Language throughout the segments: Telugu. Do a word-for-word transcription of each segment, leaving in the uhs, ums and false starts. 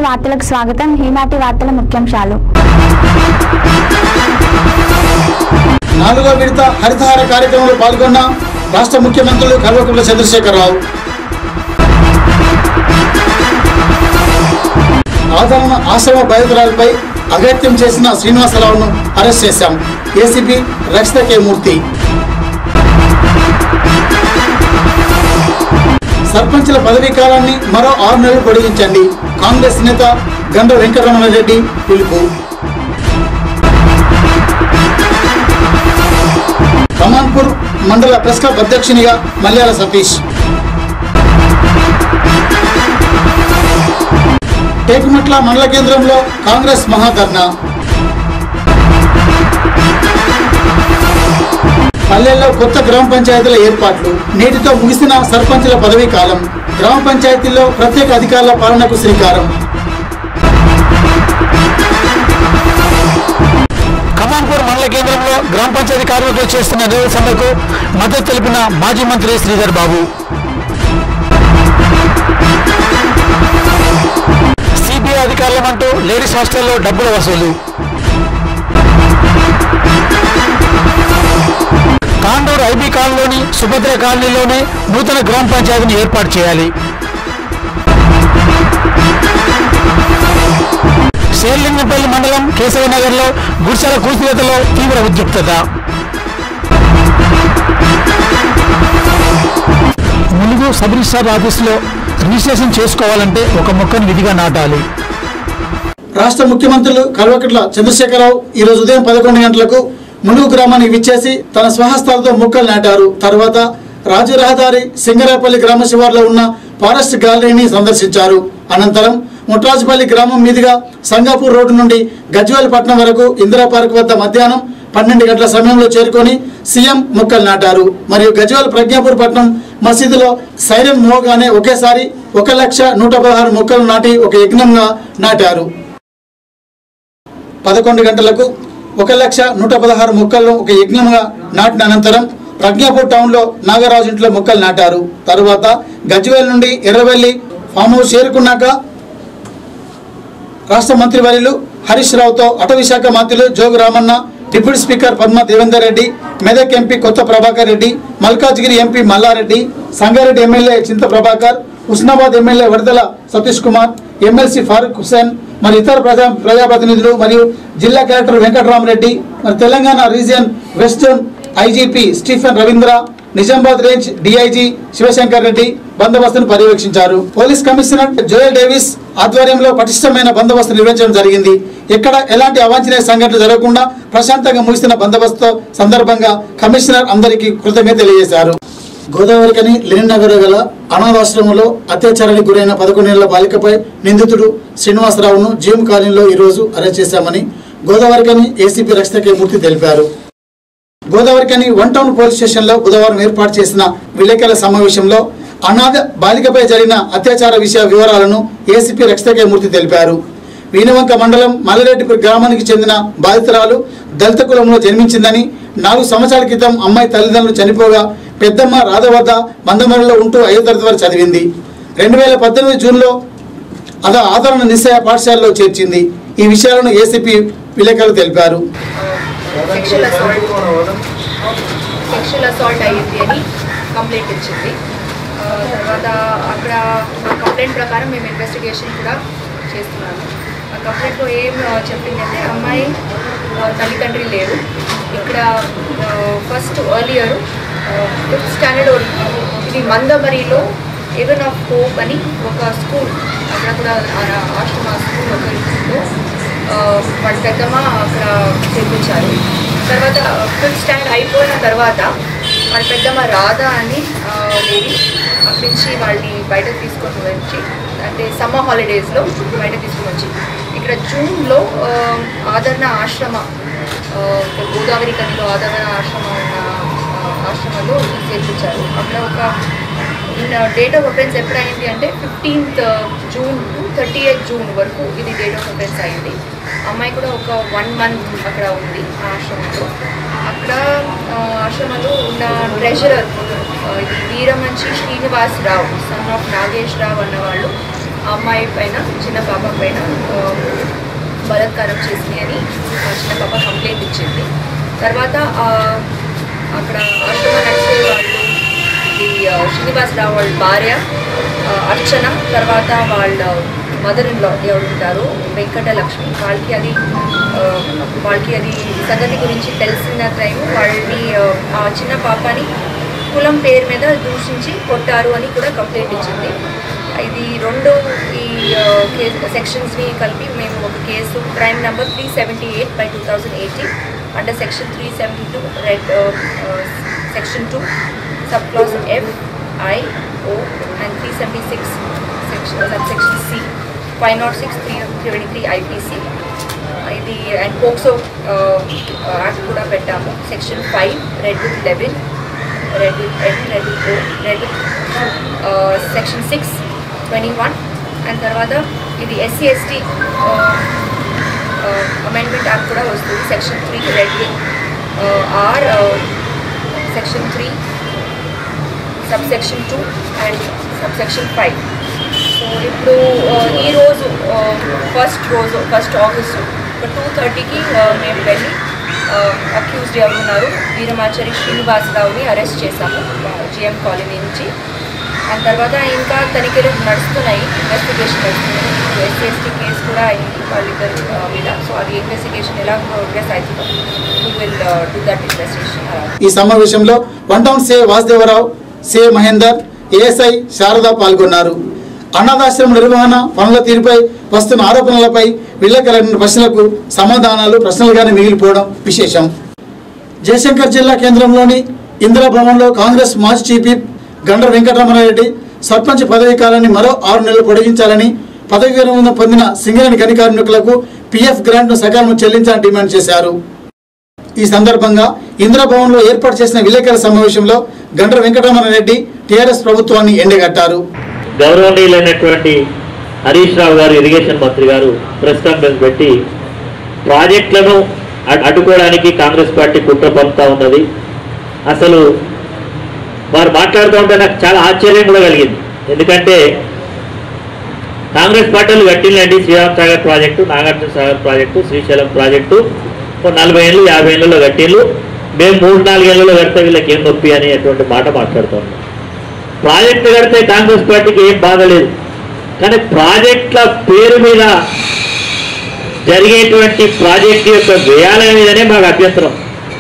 వార్తలకు స్వాగతం. ఈనాటి వార్తల ముఖ్యాంశాలు. నాలుగో విడత హరితహార కార్యక్రమంలో పాల్గొన్న రాష్ట్ర ముఖ్యమంత్రులు కల్వకుంట్ల చంద్రశేఖరరావు. ఆదరణ ఆశ్రమ బాధితురాలపై అఘాత్యం చేసిన శ్రీనివాసరావును అరెస్ట్ చేశాం. ఏసీపీ రక్షిత కే మూర్తి. సర్పంచుల పదవీ కాలాన్ని మరో ఆరు నెలలు పొడిగించండి. కాంగ్రెస్ నేత గండ్ర వెంకటరమణారెడ్డి పిలుపు. కమాన్పూర్ మండల ప్రెస్ క్లబ్ అధ్యక్షునిగా మల్యాల సతీష్. టేకుమట్ల మండల కేంద్రంలో కాంగ్రెస్ మహాధర్నా. పల్లెల్లో కొత్త గ్రామ పంచాయతీల ఏర్పాట్లు. నేటితో ముగిసిన సర్పంచుల పదవీ కాలం. గ్రామ పంచాయతీల్లో ప్రత్యేక అధికారుల పాలనకు శ్రీకారం. కమాన్పూర్ మండల కేంద్రంలో గ్రామ పంచాయతీ కార్మికులు చేస్తున్న నిరసనకు మద్దతు తెలిపిన మాజీ మంత్రి శ్రీధర్ బాబు. సిబిఐ అధికారులమంటూ లేడీస్ హాస్టల్లో డబ్బుల వసూలు. కాండూరు ఐబీ కాలనీలోని సుభద్ర కాలనీలోనే నూతన గ్రామ పంచాయతీని ఏర్పాటు చేయాలి. శేర్లింగంపల్లి మండలం కేశవనగర్లో గుడిసెల కూల్చివేతలో తీవ్ర ఉద్రిక్తత. ములుగు సబ్ రిజిస్ట్రార్ ఆఫీసులో రిజిస్ట్రేషన్ చేసుకోవాలంటే ఒక మొక్కను విధిగా నాటాలి. రాష్ట్ర ముఖ్యమంత్రులు కల్వకుంట్ల చంద్రశేఖరరావు ఈరోజు ఉదయం పదకొండు గంటలకు ములుగు గ్రామానికి విచ్చేసి తన స్వహస్తాలతో మొక్కలు నాటారు. తర్వాత రాజు రహదారి సింగరాపల్లి గ్రామ శివార్లో ఉన్న ఫారెస్ట్ గ్యాలరీని సందర్శించారు. అనంతరం ముట్రాజుపల్లి గ్రామం మీదుగా సంగాపూర్ రోడ్డు నుండి గజ్వేల్ పట్నం వరకు ఇందిరా పార్క్ వద్ద మధ్యాహ్నం పన్నెండు గంటల సమయంలో చేరుకొని సీఎం మొక్కలు నాటారు. మరియు గజ్వేల్ ప్రజ్ఞాపూర్ పట్నం మసీదులో సైరన్ మోగానే ఒకేసారి ఒక లక్ష నూట పదహారు మొక్కలు నాటి ఒక యజ్ఞంగా నాటారు. పదకొండు గంటలకు ఒక లక్ష నూట పదహారు మొక్కలను ఒక యజ్ఞంగా నాటిన అనంతరం ప్రజ్ఞాపూర్ టౌన్లో నాగరాజు ఇంట్లో మొక్కలు నాటారు. తరువాత గజ్వేల్ నుండి ఎర్రవెల్లి ఫామ్ హౌస్ చేరుకున్నాక రాష్ట్ర మంత్రివర్యులు హరీష్ రావుతో అటవీ శాఖ మంత్రులు Jogu Ramanna, deputy speaker Padma Devender Reddy, Medak MP Kotha Prabhakar Reddy, Malkajgiri MP Mallareddy, Sangareddy MLA Chinta Prabhakar, Husnabad MLA Varadala Satish Kumar, MLC Farooq Hussain, మరి ఇతర ప్రజా ప్రజాప్రతినిధులు మరియు జిల్లా కలెక్టర్ వెంకటరామరెడ్డి, మరి Telangana region western IGP Stephen Ravindra, Nizamabad range DIG Shivashankar Reddy బందోబస్తును పర్యవేక్షించారు. పోలీస్ కమిషనర్ జోయల్ డేవిస్ ఆధ్వర్యంలో పటిష్టమైన బందోబస్తు నిర్వహించడం జరిగింది. ఎక్కడ ఎలాంటి అవాంఛనీయ సంఘటనలు జరగకుండా ప్రశాంతంగా ముగిసిన బందోబస్తు సందర్భంగా కమిషనర్ అందరికీ కృతజ్ఞత తెలియజేశారు. గోదావరికని లెనిన్ నగర్ గల అనాథాశ్రమంలో అత్యాచారానికి గురైన పదకొండేళ్ల బాలికపై నిందితుడు శ్రీనివాసరావును జీఎం కాలనీలో ఈరోజు అరెస్ట్ చేశామని గోదావరికని ఏసీపీ రక్షిత కే మూర్తి తెలిపారు. గోదావరికని వన్ టౌన్ పోలీస్ స్టేషన్లో బుధవారం ఏర్పాటు చేసిన విలేకరుల సమావేశంలో అనాథ బాలికపై జరిగిన అత్యాచార విషయ వివరాలను ఏసీపీ రక్షిత కే మూర్తి తెలిపారు. వీణవంక మండలం మల్లారెడ్డిపూర్ గ్రామానికి చెందిన బాధితురాలు దళిత కులంలో జన్మించిందని, నాలుగు సంవత్సరాల క్రితం అమ్మాయి తల్లిదండ్రులు చనిపోగా పెద్దమ్మ రాధ వద్ద మందమరిలో ఉంటూ ఐదో తరగతి వరకు చదివింది. రెండు వేల పద్దెనిమిది జూన్లో అలా ఆదరణ నిశ్చయ పాఠశాలలో చేర్చింది. ఈ విషయాలను ఏసీపీ విలేకరులు తెలిపారు. సెక్షువల్ అసాల్ట్ అయ్యింది అని కంప్లైంట్ ఇచ్చింది. తర్వాత అక్కడ ఆ కంప్లైంట్ ప్రకారం మేము ఇన్వెస్టిగేషన్ కూడా చేస్తున్నాము. ఆ కంప్లైంట్లో ఏం చెప్పిందంటే అమ్మాయి తల్లిదండ్రి లేరు. ఇక్కడ ఫస్ట్ ఎర్లియర్ ఫిఫ్త్ స్టాండర్డ్ ఇది మందమరిలో ఏవెన్ ఆఫ్ హోప్ అని ఒక స్కూల్, అక్కడ కూడా ఆశ్రమ స్కూల్ ఒకరిలో వాళ్ళ పెద్దమ్మ అక్కడ చేర్పించారు. తర్వాత ఫిఫ్త్ స్టాండర్డ్ అయిపోయిన తర్వాత వాళ్ళ పెద్దమ్మ రాధా అని లేడీ అక్కడి నుంచి వాళ్ళని బయటకు తీసుకొని వచ్చి, అంటే సమ్మర్ హాలిడేస్లో బయట తీసుకొని వచ్చి ఇక్కడ జూన్లో ఆదరణ ఆశ్రమ గోదావరి కనిలో ఆదరణ ఆశ్రమ ఉన్న ఆశ్రమంలో చేర్పించారు. అక్కడ ఒక డేట్ ఆఫ్ అఫెన్స్ ఎప్పుడైంది అంటే fifteenth June to thirty eighth June వరకు ఇది డేట్ ఆఫ్ అఫెన్స్ అయింది. అమ్మాయి కూడా ఒక వన్ మంత్ అక్కడ ఉంది ఆ ఆశ్రమంలో. అక్కడ ఆశ్రమంలో ఉన్న treasurer Veeramanchi Srinivas Rao, son of Nagesh Rao అన్నవాళ్ళు ఆ అమ్మాయి పైన చిన్న పాప పైన బలాత్కారం చేసింది అని చిన్న పాప కంప్లైంట్ ఇచ్చింది. తర్వాత అక్కడ ఆశ్రమ నడిచే వాళ్ళు ఈ శ్రీనివాసరావు వాళ్ళ భార్య అర్చన, తర్వాత వాళ్ళ మదర్ ఇన్ లా ఎవరు ఉంటారు వెంకటలక్ష్మి, వాళ్ళకి అది వాళ్ళకి అది సంగతి గురించి తెలిసిన టైం వాళ్ళని ఆ చిన్న పాపని కులం పేరు మీద దూషించి కొట్టారు అని కూడా కంప్లైంట్ ఇచ్చింది. ఇది రెండు ఈ కేసు సెక్షన్స్ని కలిపి మేము ఒక కేసు crime number three seventy eight by two thousand eighteen under section three seventy two read section two sub clause F I O and three seventy six section sub section C five not six three three twenty three IPC ఇది అండ్ పోక్సో యాక్ట్ కూడా పెట్టాము. Section five read with eleven read with N read with O read with section six twenty one and తర్వాత ఇది ఎస్సీ ఎస్టీ అమెండ్మెంట్ యాక్ట్ కూడా వస్తుంది. Section three read with R section three sub section two and sub section five. So ఇప్పుడు ఈరోజు ఫస్ట్ రోజు ఫస్ట్ ఆగస్టు ఒక టూ థర్టీకి మేము వెళ్ళి అక్యూజ్డ్ ఎవరున్నారు వీరమాచారి శ్రీనివాసరావుని అరెస్ట్ చేశాము జిఎం కాలనీ నుంచి. అండ్ తర్వాత ఇంకా తనిఖీలు నడుస్తున్నాయి, ఇన్వెస్టిగేషన్ నడుస్తున్నాయి. ఎస్సీ ఎస్టీ కేసు కూడా అయింది వాళ్ళిద్దరు మీద. సో అది ఇన్వెస్టిగేషన్ ఎలా ప్రోగ్రెస్ అవుతుందో we will do that investigation. ఈ సమావేశంలో one town SI Vasudevarao, SI Mahender, ASI Sharada పాల్గొన్నారు. అనాథాశ్రమ నిర్వహణ పనుల తీరుపై వస్తున్న ఆరోపణలపై విలేకరుల ప్రశ్నలకు సమాధానాలు ప్రశ్నలుగానే మిగిలిపోవడం విశేషం. జయశంకర్ జిల్లా కేంద్రంలోని ఇందిరాభవన్లో కాంగ్రెస్ మాజీ చీఫ్ విప్ గండ్ర వెంకటరమణారెడ్డి సర్పంచ్ పదవీ కాలాన్ని మరో ఆరు నెలలు పొడిగించాలని, పదవీ విరమణ పొందిన సింగరేణి గని కార్మికులకు పీఎఫ్ గ్రాంట్ను సకాలంలో చెల్లించాలని డిమాండ్ చేశారు. ఈ సందర్భంగా ఇందిరాభవన్లో ఏర్పాటు చేసిన విలేకరుల సమావేశంలో గండ్ర వెంకటరమణారెడ్డి టీఆర్ఎస్ ప్రభుత్వాన్ని ఎండగట్టారు. గౌరవనీయులైనటువంటి హరీష్ రావు గారు ఇరిగేషన్ మంత్రి గారు ప్రెస్ కాన్ఫరెన్స్ పెట్టి ప్రాజెక్టులను అడ్డుకోవడానికి కాంగ్రెస్ పార్టీ కుట్ర పంపుతా ఉన్నది. అసలు వారు మాట్లాడుతూ ఉంటే నాకు చాలా ఆశ్చర్యం కూడా కలిగింది. ఎందుకంటే కాంగ్రెస్ పార్టీలు కట్టిందండి Sriram Sagar project, Nagarjuna Sagar project, Srisailam project నలభై ఏళ్ళు యాభై ఏళ్ళలో కట్టిళ్ళు, మేము మూడు నాలుగేళ్లలో కడితే వీళ్ళకి ఏం నొప్పి అనేటువంటి మాట మాట్లాడుతున్నాం. ప్రాజెక్టు కడితే కాంగ్రెస్ పార్టీకి ఏం బాధ లేదు, కానీ ప్రాజెక్టుల పేరు మీద జరిగేటువంటి ప్రాజెక్టు యొక్క వ్యయాల మీదనే మాకు అభ్యంతరం.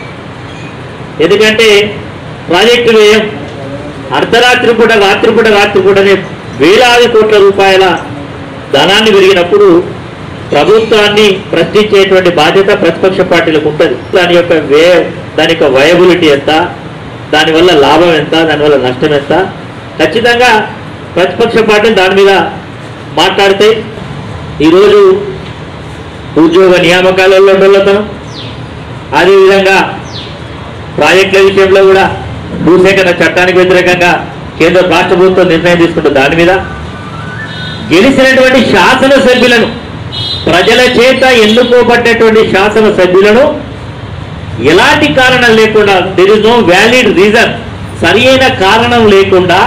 ఎందుకంటే ప్రాజెక్టు వ్యయం అర్ధరాత్రి పూట రాత్రి పూట రాత్రి పూటనే వేలాది కోట్ల రూపాయల ధనాన్ని పెరిగినప్పుడు ప్రభుత్వాన్ని ప్రశ్నించేటువంటి బాధ్యత ప్రతిపక్ష పార్టీలకు ఉంటుంది. దాని యొక్క వ్యయ దాని యొక్క వయబిలిటీ ఎంత, దానివల్ల లాభం ఎంత, దానివల్ల నష్టం ఎంత, ఖచ్చితంగా ప్రతిపక్ష పార్టీలు దాని మీద మాట్లాడితే ఈరోజు ఉద్యోగ నియామకాలలో ఉండలతనం, అదేవిధంగా ప్రాజెక్టుల విషయంలో కూడా భూసేకరణ చట్టానికి వ్యతిరేకంగా కేంద్ర రాష్ట్ర ప్రభుత్వం నిర్ణయం తీసుకుంటుంది. దాని మీద గెలిచినటువంటి శాసనసభ్యులను, ప్రజల చేత ఎన్నుకోబడ్డటువంటి శాసనసభ్యులను ఎలాంటి కారణం లేకుండా, there is no valid reason, సరి అయిన కారణం లేకుండా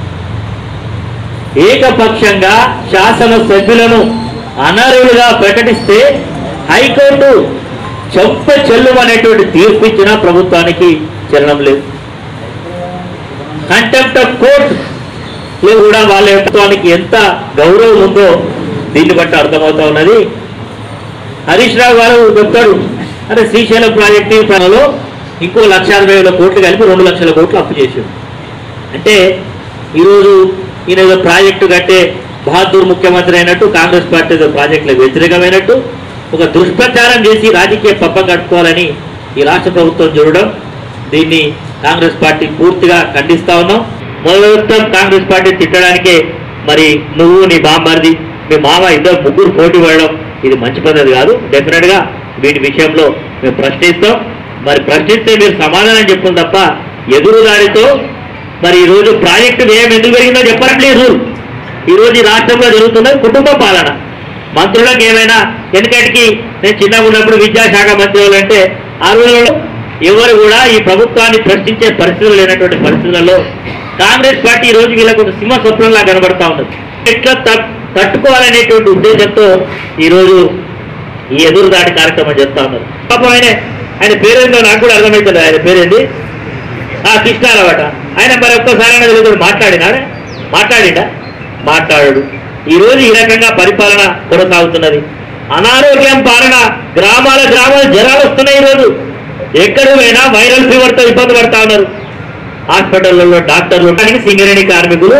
ఏకపక్షంగా శాసనసభ్యులను అనర్హులుగా ప్రకటిస్తే హైకోర్టు చెంప చెల్లుమనేటువంటి తీర్పు ఇచ్చిన ప్రభుత్వానికి చలనం లేదు. కంటెంప్ట్ ఆఫ్ కోర్ట్ కూడా వాళ్ళ ప్రభుత్వానికి ఎంత గౌరవం ఉందో దీన్ని బట్టి అర్థమవుతా ఉన్నది. హరీష్ రావు గారు చెప్తాడు, అంటే శ్రీశైలం ప్రాజెక్టు పనిలో ఇంకో లక్ష అరవై వేల కోట్లు కలిపి రెండు లక్షల కోట్లు అప్పు చేశాడు. అంటే ఈరోజు ఈయన ఏదో ప్రాజెక్టు కట్టే బహాదూర్ ముఖ్యమంత్రి అయినట్టు, కాంగ్రెస్ పార్టీ ఏదో ప్రాజెక్టులకు వ్యతిరేకమైనట్టు ఒక దుష్ప్రచారం చేసి రాజకీయ పప్ప కట్టుకోవాలని ఈ రాష్ట్ర ప్రభుత్వం చూడడం, దీన్ని కాంగ్రెస్ పార్టీ పూర్తిగా ఖండిస్తా ఉన్నాం. మొదటి కాంగ్రెస్ పార్టీ తిట్టడానికే మరి నువ్వు నీ బామ్మర్ది మీ మామ ఇద్దరు ముగ్గురు పోటీ పడడం ఇది మంచి పద్ధతి కాదు. డెఫినెట్గా వీటి విషయంలో మేము ప్రశ్నిస్తాం. మరి ప్రశ్నిస్తే మీరు సమాధానం చెప్పుకుని తప్ప ఎదురుదారితో మరి ఈరోజు ప్రాజెక్టు వ్యయం ఎందుకు పెరిగిందో చెప్పట్లేదు. ఈరోజు ఈ రాష్ట్రంలో జరుగుతున్నది కుటుంబ పాలన. మంత్రులకు ఏమైనా వెనకటికి నేను చిన్నగా ఉన్నప్పుడు విద్యాశాఖ మంత్రి అంటే ఆ రోజుల్లో ఎవరు కూడా ఈ ప్రభుత్వాన్ని ప్రశ్నించే పరిస్థితులు లేనటువంటి పరిస్థితులలో కాంగ్రెస్ పార్టీ ఈ రోజు వీళ్ళకు సింహ స్వప్నంలా కనబడతా ఉన్నది. ఎట్లా తట్టుకోవాలనేటువంటి ఉద్దేశంతో ఈరోజు ఈ ఎదురుదాడి కార్యక్రమం చేస్తా ఉన్నారు. పాపం ఆయన ఆయన పేరేందో నాకు కూడా అర్థమవుతుంది. ఆయన పేరేంది ఆ కృష్ణారావట. ఆయన మరి ఒక్కసారి తెలియదు మాట్లాడినాడే మాట్లాడిండా మాట్లాడాడు. ఈరోజు ఈ రకంగా పరిపాలన కొనసాగుతున్నది. అనారోగ్యం పాలన గ్రామాల గ్రామాల జ్వరాలు వస్తున్నాయి. ఈరోజు ఎక్కడ పోయినా వైరల్ ఫీవర్తో ఇబ్బంది పడతా ఉన్నారు. హాస్పిటల్లో డాక్టర్లు సింగరేణి కార్మికులు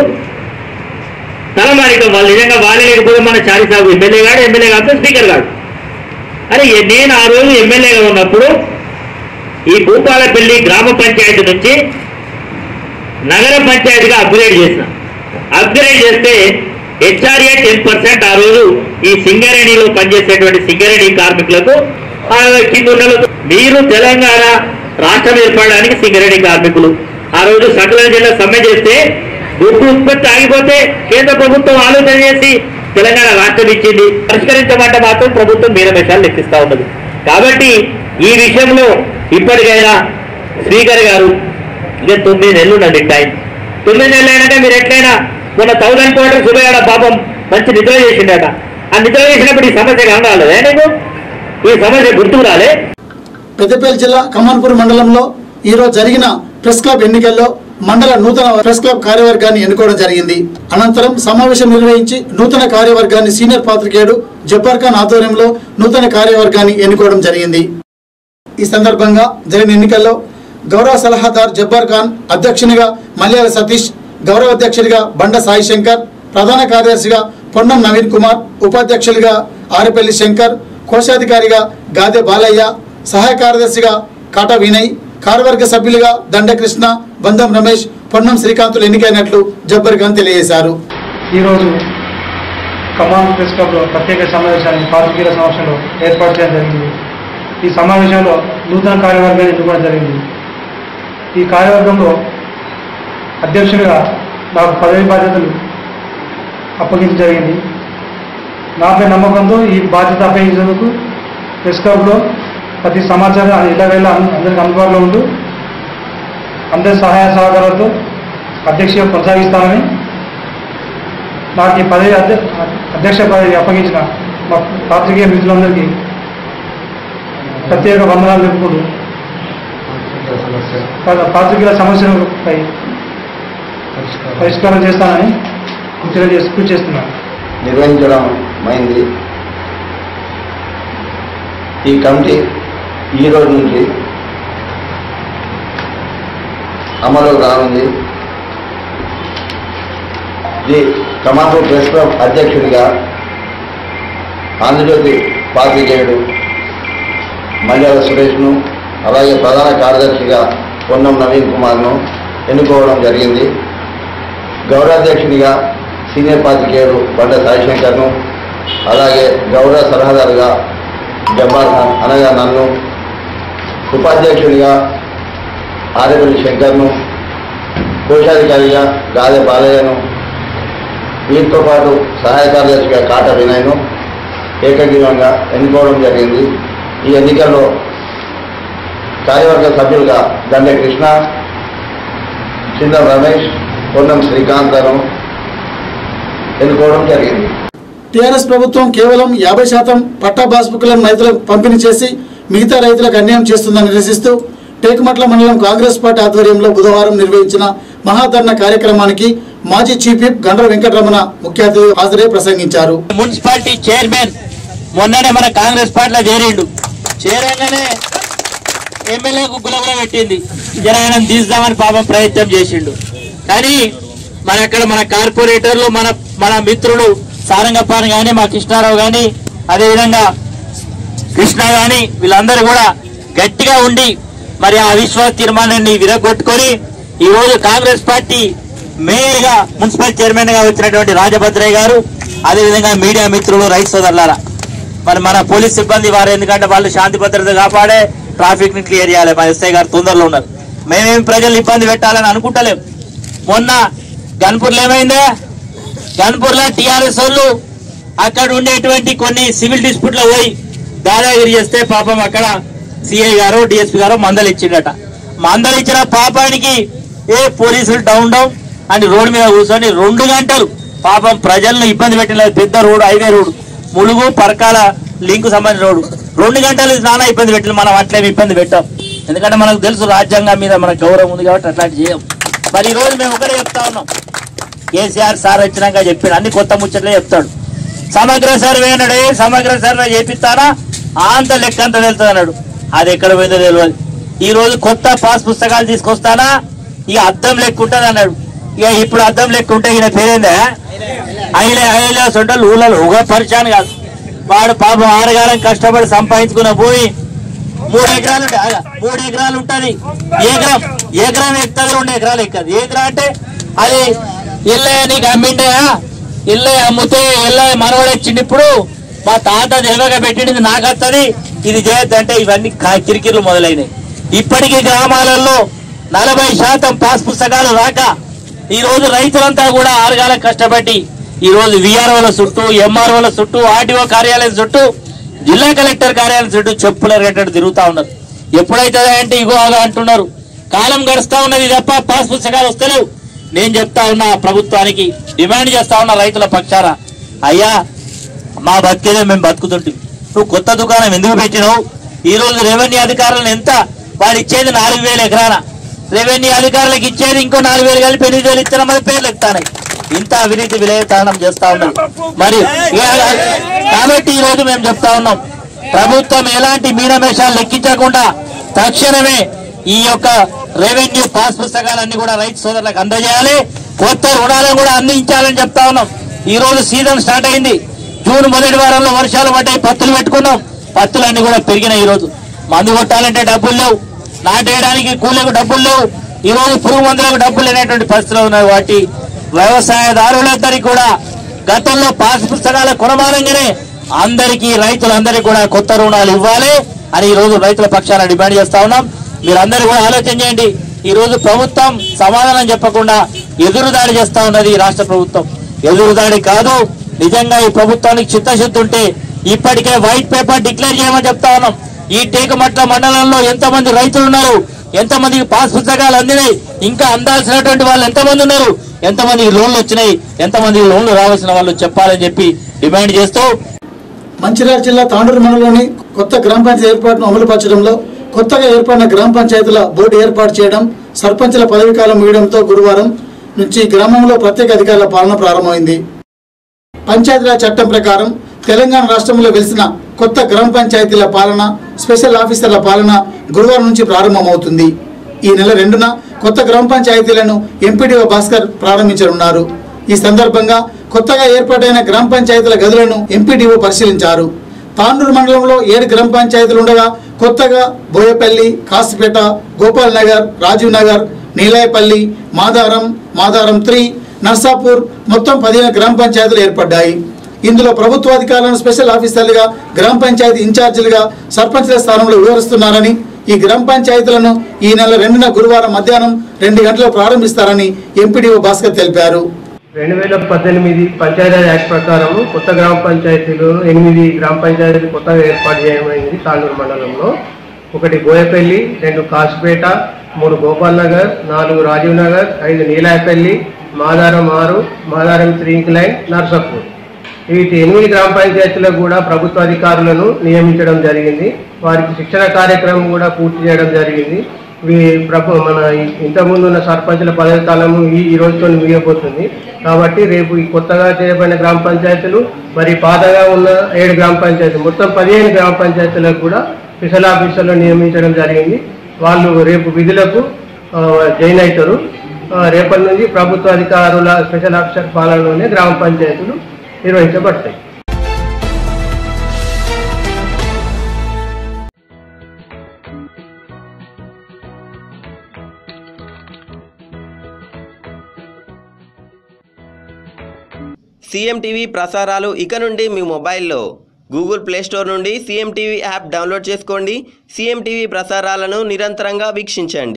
తలమారికం వాళ్ళు నిజంగా వాళ్ళే లేకపోతే మన చారిసాబు ఎమ్మెల్యే కాడు, ఎమ్మెల్యే కాదు స్పీకర్ కాదు. అరే నేను ఆ రోజు ఎమ్మెల్యేగా ఉన్నప్పుడు ఈ భూపాలపల్లి గ్రామ పంచాయతీ నుంచి నగర పంచాయతీగా అప్గ్రేడ్ చేసిన. అప్గ్రేడ్ చేస్తే హెచ్ఆర్ఏ టెన్ పర్సెంట్ ఆ రోజు ఈ సింగరేణిలో పనిచేసేటువంటి సింగరేణి కార్మికులకు కింద ఉన్న మీరు తెలంగాణ రాష్ట్రం ఏర్పడడానికి సింగరేణి కార్మికులు ఆ రోజు సకల జిల్లా సమ్మె చేస్తే బొగ్గు ఉత్పత్తి ఆగిపోతే కేంద్ర ప్రభుత్వం ఆలోచన చేసి తెలంగాణ రాష్ట్రం ఇచ్చింది. పరిష్కరించమంటే మాత్రం ప్రభుత్వం మీనమేషాలు లెక్కిస్తూ ఉన్నది. కాబట్టి ఈ విషయంలో ఇప్పటికైనా స్పీకర్ గారు ఇక తొమ్మిది నెలలు ఉండండి టైం. తొమ్మిది నెలలు అయినాక మీరు ఎట్లయినా మొన్న థౌసండ్ కోటర్ సుబయ్యాడ పాపం మంచి నిద్ర చేసిండట. ఆ నిద్ర చేసినప్పుడు ఈ సమస్య కనరాలేదా నీకు? ఈ సమస్య గుర్తుకు రాలే? పెద్దపల్లి జిల్లా కమాన్పూర్ మండలంలో ఈరోజు జరిగిన ప్రెస్ క్లబ్ ఎన్నికల్లో మండల నూతన ప్రెస్ క్లబ్ కార్యవర్గాన్ని ఎన్నుకోవడం జరిగింది. అనంతరం సమావేశం నిర్వహించి నూతన కార్యవర్గాన్ని సీనియర్ పాత్రికేయుడు జబ్బర్ ఖాన్ ఆధ్వర్యంలో నూతన కార్యవర్గాన్ని ఎన్నుకోవడం జరిగింది. ఈ సందర్భంగా జరిగిన ఎన్నికల్లో గౌరవ సలహాదారు జబ్బర్ ఖాన్ అధ్యక్షునిగా మల్యాల సతీష్, గౌరవ అధ్యక్షుడిగా బండ సాయి శంకర్, ప్రధాన కార్యదర్శిగా పొన్నం నవీన్ కుమార్, ఉపాధ్యక్షులుగా ఆరిపల్లి శంకర్, కోశాధికారిగా గాదె బాలయ్య, సహాయ కార్యదర్శిగా కాటా వినయ్, కార్యవర్గ సభ్యులుగా దండకృష్ణ, బంధం రమేష్, పొన్నం శ్రీకాంతులు ఎన్నికైనట్లు జబ్బర్ ఖాన్ తెలియజేశారు. ఈరోజు కమాండ్ ప్రెస్ క్లబ్లో ప్రత్యేక సమావేశాన్ని పాత్రికేయుల సమక్షంలో ఏర్పాటు చేయడం జరిగింది. ఈ సమావేశంలో నూతన కార్యవర్గాన్ని ఎన్నుకోవడం జరిగింది. ఈ కార్యవర్గంలో అధ్యక్షుడిగా నాకు పదవి బాధ్యతలు అప్పగించడం జరిగింది. నాపై నమ్మకంతో ఈ బాధ్యత అప్పగించేందుకు ప్రెస్ క్లబ్లో ప్రతి సమాచారం ఇళ్ళవేళ అందరికీ అందుబాటులో ఉంటూ అందరి సహాయ సహకారాలతో అధ్యక్షగా కొనసాగిస్తానని నాకు ఈ పదవి అధ్యక్ష పదవి అప్పగించిన మా పాత్రికేయ మిత్రులందరికీ ప్రత్యేక వందనాలు తెలుపుకుంటూ పాత్రికేయుల సమస్యలపై పరిష్కారం చేస్తానని కృషి చేస్తున్నాను. నిర్వహించడం అయింది. ఈ కమిటీ ఈ రోజు నుంచి అమలు రానుంది. ఈ కమాండర్ ప్రెస్ క్లబ్ అధ్యక్షుడిగా ఆంధ్రజ్యోతి పాత్రికేయుడు మల్యాల సురేష్ను, అలాగే ప్రధాన కార్యదర్శిగా పొన్నం నవీన్ కుమార్ను ఎన్నుకోవడం జరిగింది. గౌరవాధ్యక్షుడిగా సీనియర్ పాత్రికేయుడు బండ సాయిశంకర్ను, అలాగే గౌరవ సలహాదారుగా జబ్బార్ ఖాన్ అనగా నన్ను, ఉపాధ్యక్షుడిగా ఆరేపల్లి శంకర్ను, కోశాధికారిగా గాదె బాలయ్యను, వీరితో పాటు సహాయ కార్యదర్శిగా కాటా వినయ్ను ఏకగ్రీవంగా ఎన్నుకోవడం జరిగింది. ఈ ఎన్నికల్లో కార్యవర్గ సభ్యులుగా దండ కృష్ణ, చిందం రమేష్, పొన్నం శ్రీకాంత్ను ఎన్నుకోవడం జరిగింది. టీఆర్ఎస్ ప్రభుత్వం కేవలం యాభై శాతం పట్టా పాస్బుక్లను రైతులకు పంపిణీ చేసి మిగతా రైతులకు అన్యాయం చేస్తుందని నిరసిస్తూ టేకుమట్ల మండలం కాంగ్రెస్ పార్టీ ఆధ్వర్యంలో బుధవారం నిర్వహించిన మహాధర్నా కార్యక్రమానికి మాజీ చీఫ్ విప్ గండ్ర వెంకటరమణ ముఖ్య అతిథిగా హాజరై ప్రసంగించారు. మున్సిపాలిటీ చైర్మన్ మొన్ననే మన కాంగ్రెస్ పార్టీలో చేరిండు. చేరగానే ఎమ్మెల్యేకు గులగుల పెట్టింది. జనాయనం తీద్దామని పాపం ప్రయత్నం చేసిండు. కానీ మన అక్కడ మన కార్పొరేటర్లు, మన మన మిత్రులు సారంగపాన్ కానీ, మా కృష్ణారావు కానీ, అదేవిధంగా కృష్ణ కానీ వీళ్ళందరూ కూడా గట్టిగా ఉండి మరి ఆ విశ్వాస తీర్మానాన్ని విరగొట్టుకొని ఈ రోజు కాంగ్రెస్ పార్టీ మేయర్ గా మున్సిపల్ చైర్మన్ గా వచ్చినటువంటి రాజభద్రయ్య గారు, అదేవిధంగా మీడియా మిత్రులు, రైతు సోదరులారా, మరి మన పోలీస్ సిబ్బంది వారు ఎందుకంటే వాళ్ళు శాంతి భద్రత కాపాడే ట్రాఫిక్ ని క్లియర్ చేయాలి. మా ఎస్ఐ గారు తొందరలో ఉన్నారు. మేమేమి ప్రజలు ఇబ్బంది పెట్టాలని అనుకుంటలేం. మొన్న గన్పూర్లో ఏమైందే, గన్పూర్లో టీఆర్ఎస్ వాళ్ళు అక్కడ ఉండేటువంటి కొన్ని సివిల్ డిస్ప్యూట్లో పోయి దాదాగిరి చేస్తే పాపం అక్కడ సిఐ గారు డిఎస్పీ గారు మందలు ఇచ్చిండట. మందలు ఇచ్చిన పాపానికి ఏ పోలీసులు డౌన్ డౌన్ అని రోడ్డు మీద కూర్చొని రెండు గంటలు పాపం ప్రజలను ఇబ్బంది పెట్టిన పెద్ద road highway road Mulugu Parakala link సంబంధించిన రోడ్డు రెండు గంటలు నానా ఇబ్బంది పెట్టిన మనం అట్లేమి ఇబ్బంది పెట్టాం. ఎందుకంటే మనకు తెలుసు రాజ్యాంగం మీద మనకు గౌరవం ఉంది కాబట్టి అట్లాంటి చేయం. మరి ఈ రోజు మేము ఒకటే చెప్తా ఉన్నాం, కేసీఆర్ సార్ వచ్చినాక చెప్పాడు అన్ని కొత్త ముచ్చట్లే చెప్తాడు. సమగ్ర సర్వే అన్నాడు, సమగ్ర సర్వే చేపిస్తానా అంత లెక్క అంత వెళ్తుంది అన్నాడు. అది ఎక్కడ పోయిందో తెలియదు. ఈ రోజు కొత్త పాస్ పుస్తకాలు తీసుకొస్తానా ఇక అద్దం లెక్క ఉంటుంది అన్నాడు. ఇక ఇప్పుడు అద్దం లెక్క ఉంటే ఈయన పేరేందా అయిలే అయిలే సొంటలు ఊళ్ళలో ఒక పరిచయాన్ని కాదు. వాడు పాపం ఆరుగాలం కష్టపడి సంపాదించుకున్న పోయి మూడు ఎకరాలు ఉంటాయి, మూడు ఎకరాలు ఉంటుంది. ఎకరం ఎకరం ఎక్కుతుంది, రెండు ఎకరాలు ఎక్కదు. ఎకరం అంటే అది ఇల్లయ్య నీకు అమ్మిండయా, ఇల్లయ్య అమ్ముతే ఇల్లయ్య మనవాడు వచ్చింది. ఇప్పుడు మా తాత దేవగా పెట్టింది నాకు వస్తుంది, ఇది చేయొద్దంటే ఇవన్నీ కిరికిర్లు మొదలైనవి. ఇప్పటికీ గ్రామాలలో నలభై శాతం పాస్ పుస్తకాలు రాక ఈ రోజు రైతులంతా కూడా ఆరుగాల కష్టపడి ఈ రోజు విఆర్ఓల చుట్టూ, ఎంఆర్ఓల చుట్టూ, ఆర్టీఓ కార్యాలయం చుట్టూ, జిల్లా కలెక్టర్ కార్యాలయం చుట్టూ చెప్పులు ఎరగట్టు తిరుగుతా ఉన్నారు. ఎప్పుడైతే అంటే ఇగో అలా అంటున్నారు. కాలం గడుస్తా ఉన్నది తప్ప పాస్ పుస్తకాలు వస్తలేవు. నేను చెప్తా ఉన్నా ప్రభుత్వానికి, డిమాండ్ చేస్తా ఉన్నా రైతుల పక్షాన, అయ్యా మా బతికేదే మేము బతుకుతుంటే నువ్వు కొత్త దుకాణం ఎందుకు పెట్టినావు? ఈ రోజు రెవెన్యూ అధికారులను ఎంత వాడు ఇచ్చేది నాలుగు వేల ఎకరాన, రెవెన్యూ అధికారులకు ఇచ్చేది ఇంకో నాలుగు వేలు కలిపి ఎనిమిది వేలు ఇచ్చిన మన పేర్లు ఎక్కుతాయి. ఇంత అవినీతి విలేతానం చేస్తా ఉన్నాం. మరి కాబట్టి ఈ రోజు మేము చెప్తా ఉన్నాం, ప్రభుత్వం ఎలాంటి మీనమేషాలు లెక్కించకుండా తక్షణమే ఈ యొక్క రెవెన్యూ పాస్ పుస్తకాలన్నీ కూడా రైతు సోదరులకు అందజేయాలి. కొత్త రుణాలను కూడా అందించాలని చెప్తా ఉన్నాం. ఈ రోజు సీజన్ స్టార్ట్ అయింది. జూన్ మొదటి వారంలో వర్షాలు పడ్డాయి, పత్తులు పెట్టుకున్నాం. పత్తులన్నీ కూడా పెరిగినాయి. ఈ రోజు మందు కొట్టాలంటే డబ్బులు లేవు, నాటేయడానికి కూలీలకు డబ్బులు లేవు. ఈ రోజు పురుగు మందులకు డబ్బులు లేనటువంటి పరిస్థితులు ఉన్నాయి. వాటి వ్యవసాయదారులందరికీ కూడా గతంలో పాస్ పుస్తకాల కొనమానంగానే అందరికీ రైతులందరికీ కూడా కొత్త రుణాలు ఇవ్వాలి అని ఈ రోజు రైతుల పక్షాన డిమాండ్ చేస్తా ఉన్నాం. మీరందరూ కూడా ఆలోచన చేయండి. ఈ రోజు ప్రభుత్వం సమాధానం చెప్పకుండా ఎదురుదాడి చేస్తా ఉన్నది ఈ రాష్ట్ర ప్రభుత్వం. ఎదురుదాడి కాదు, నిజంగా ఈ ప్రభుత్వానికి చిత్తశుద్ధి ఉంటే ఇప్పటికే వైట్ పేపర్ డిక్లేర్ చేయమని చెప్తా ఉన్నాం. ఈ టేకుమట్ల మండలంలో ఎంతమంది రైతులు ఉన్నారు, ఎంతమందికి పాస్ పుస్తకాలు అందినాయి, ఇంకా అందాల్సినటువంటి వాళ్ళు ఎంతమంది ఉన్నారు, ఎంతమందికి లోన్లు వచ్చినాయి, ఎంతమంది లోన్లు రావాల్సిన వాళ్ళు చెప్పాలని చెప్పి డిమాండ్ చేస్తూ మంచిర్యాల జిల్లా తాండూరు మండలంలోని కొత్త గ్రామ పంచాయతీ ఏర్పాటును అమలుపరచడంలో కొత్తగా ఏర్పడిన గ్రామ పంచాయతీల బోర్డు ఏర్పాటు చేయడం, సర్పంచుల పదవీ కాలం ముగియడంతో గురువారం నుంచి గ్రామంలో ప్రత్యేక అధికారుల పాలన ప్రారంభమైంది. పంచాయతీరాజ్ చట్టం ప్రకారం తెలంగాణ రాష్ట్రంలో వెలిసిన కొత్త గ్రామ పంచాయతీల పాలన, స్పెషల్ ఆఫీసర్ల పాలన గురువారం నుంచి ప్రారంభమవుతుంది. ఈ నెల రెండున కొత్త గ్రామ పంచాయతీలను ఎంపీడీఓ భాస్కర్ ప్రారంభించనున్నారు. ఈ సందర్భంగా కొత్తగా ఏర్పాటైన గ్రామ పంచాయతీల గదులను ఎంపీడీఓ పరిశీలించారు. తాండూరు మండలంలో ఏడు గ్రామ పంచాయతీలు ఉండగా కొత్తగా బోయపల్లి, కాసిపేట, గోపాల్ నగర్, రాజీవ్ నగర్, నీలాయపల్లి, మాదారం, మాదారం త్రీ, నర్సాపూర్ మొత్తం పదిహేను గ్రామ పంచాయతీలు ఏర్పడ్డాయి. ఇందులో ప్రభుత్వాధికారులను స్పెషల్ ఆఫీసర్లుగా, గ్రామ పంచాయతీ ఇన్ఛార్జీలుగా సర్పంచ్ల స్థానంలో వ్యవహరిస్తున్నారని, ఈ గ్రామ పంచాయతీలను ఈ నెల రెండున గురువారం మధ్యాహ్నం రెండు గంటలకు ప్రారంభిస్తారని ఎంపీడీఓ భాస్కర్ తెలిపారు. రెండు వేల పద్దెనిమిది పంచాయతీరాజ్ యాక్ట్ ప్రకారం కొత్త గ్రామ పంచాయతీలు ఎనిమిది గ్రామ పంచాయతీలు కొత్తగా ఏర్పాటు చేయమైంది తాండూరు మండలంలో. ఒకటి బోయపల్లి, రెండు కాసిపేట, మూడు గోపాల్ నగర్, నాలుగు రాజీవ్ నగర్, ఐదు నీలాయపల్లి, మాదారం ఆరు, మాదారం త్రీంక్ లైన్, నర్సాపూర్. వీటి ఎనిమిది గ్రామ పంచాయతీలకు కూడా ప్రభుత్వ అధికారులను నియమించడం జరిగింది. వారికి శిక్షణ కార్యక్రమం కూడా పూర్తి చేయడం జరిగింది. ప్రభు మన ఇంతకుముందు ఉన్న సర్పంచుల పదవి కాలము ఈ ఈ రోజుతో ముగియబోతుంది. కాబట్టి రేపు ఈ కొత్తగా చేయబడిన గ్రామ పంచాయతీలు మరి పాతగా ఉన్న ఏడు గ్రామ పంచాయతీలు మొత్తం పదిహేను గ్రామ పంచాయతీలకు కూడా స్పెషల్ ఆఫీసర్లు నియమించడం జరిగింది. వాళ్ళు రేపు విధులకు జాయిన్ అవుతారు. రేపటి నుంచి ప్రభుత్వ అధికారుల స్పెషల్ ఆఫీసర్ పాలనలోనే గ్రామ పంచాయతీలు నిర్వహించబడతాయి. సీఎం టీవీ ప్రసారాలు ఇక నుండి మీ మొబైల్లో గూగుల్ ప్లే స్టోర్ నుండి సీఎం టీవీ యాప్ డౌన్లోడ్ చేసుకోండి. సీఎం టీవీ ప్రసారాలను నిరంతరంగా వీక్షించండి.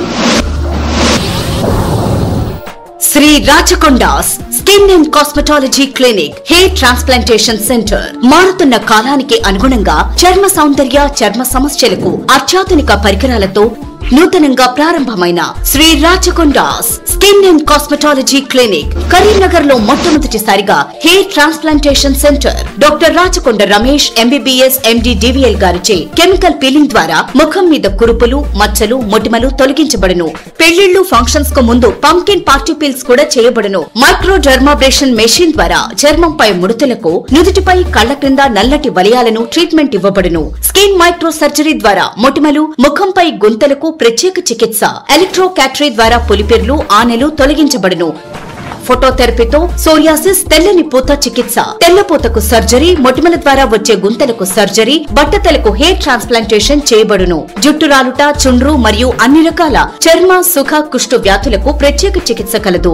Shri Rachakonda's skin and cosmetology clinic, hair transplantation centre. మారుతున్న కాలానికి అనుగుణంగా చర్మ సౌందర్య, చర్మ సమస్యలకు అత్యాధునిక పరికరాలతో నూతనంగా ప్రారంభమైన Shri Rachakonda's skin and cosmetology clinic Karimnagar లో మొట్టమొదటిసారిగా hair transplantation centre doctor Rachakonda Ramesh MBBS MD DVL గారిచే కెమికల్ పీలింగ్ ద్వారా ముఖం మీద కురుపులు మచ్చలు మొటిమలు తొలగించబడును. పెళ్లిళ్లు ఫంక్షన్స్ కు ముందు పంకిన్ పార్టీ పీల్స్ కూడా చేయబడును. మైక్రో డర్మాబ్రేషన్ మెషిన్ ద్వారా చర్మంపై ముడతలకు, నుదుటిపై కళ్ల క్రింద నల్లటి వలయాలను ట్రీట్మెంట్ ఇవ్వబడును. స్కిన్ మైక్రో సర్జరీ ద్వారా మొటిమలు, ముఖంపై గుంతలకు ప్రత్యేక చికిత్స. ఎలక్ట్రో క్యాటరీ ద్వారా పులిపిర్లు, ఆనెలు తొలగించబడును. ఫోటోథెరపీతో సోరియాసిస్, తెల్లని పూత చికిత్స, తెల్లపూతకు సర్జరీ, మొటిమల ద్వారా వచ్చే గుంతలకు సర్జరీ, బట్టతలకు హెయిర్ ట్రాన్స్ప్లాంటేషన్ చేయబడును. జుట్టు రాలుట, చుండ్రు మరియు అన్ని రకాల చర్మ, సుఖ, కుష్టు వ్యాధులకు ప్రత్యేక చికిత్స కలదు.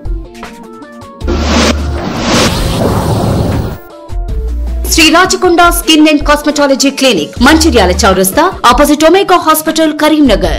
Shri Rachakonda skin and cosmetology clinic Mancherial చౌరస్తా opposite Omega hospital Karimnagar.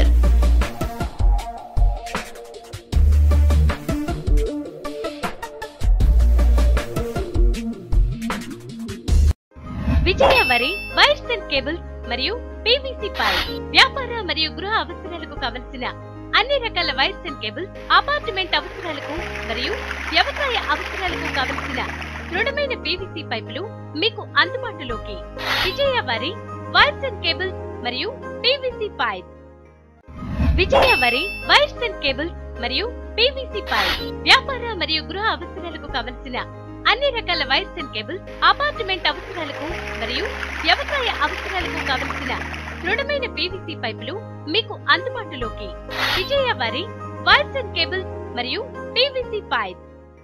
Vijaya Vari wires and cables మరియు పీవీసీ పైప్ వ్యాపార మరియు గృహ అవసరాలకు కావలసిన అన్ని రకాల వైర్స్ అండ్ కేబుల్స్, అపార్ట్మెంట్ అవసరాలకు మరియు వ్యవసాయ అవసరాలకు కావలసిన దృఢమైన పీవీసీ పైపులు మీకు అందుబాటులోకి. Vijaya Vari wires and cables మరియు PVC pipe Vijaya Vari wires and cables మరియు పీవీసీ పైప్ వ్యాపార మరియు గృహ అవసరాలకు కావలసిన అన్ని రకాల వైర్స్ అండ్ కేబుల్స్, అపార్ట్మెంట్ అవసరాలకు మరియు వ్యవసాయ అవసరాలకు కావలసిన దృఢమైన పీవీసీ పైపులు మీకు అందుబాటులోకి. Vijaya Vari wires and cables మరియు పీవీసీ పైప్.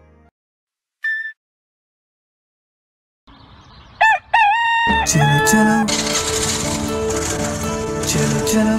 చలో చలో చలో చలో